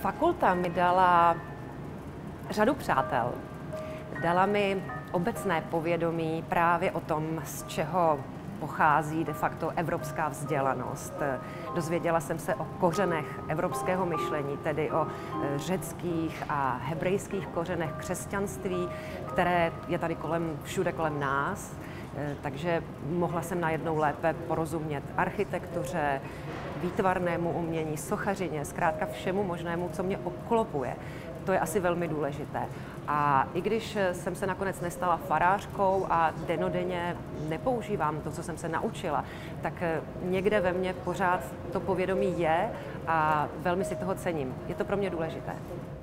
Fakulta mi dala řadu přátel. Dala mi obecné povědomí právě o tom, z čeho pochází de facto evropská vzdělanost. Dozvěděla jsem se o kořenech evropského myšlení, tedy o řeckých a hebrejských kořenech křesťanství, které je tady všude kolem nás. Takže mohla jsem najednou lépe porozumět architektuře, výtvarnému umění, sochařině, zkrátka všemu možnému, co mě obklopuje. To je asi velmi důležité. A i když jsem se nakonec nestala farářkou a dennodenně nepoužívám to, co jsem se naučila, tak někde ve mně pořád to povědomí je a velmi si toho cením. Je to pro mě důležité.